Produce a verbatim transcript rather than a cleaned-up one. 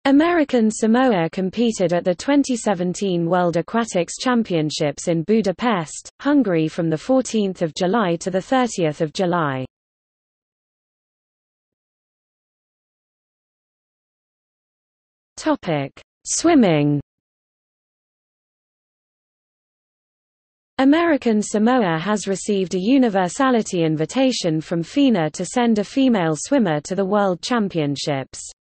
American Samoa competed at the twenty seventeen World Aquatics Championships in Budapest, Hungary from the fourteenth of July to the thirtieth of July. Topic: Swimming. American Samoa has received a universality invitation from F I N A to send a female swimmer to the World Championships.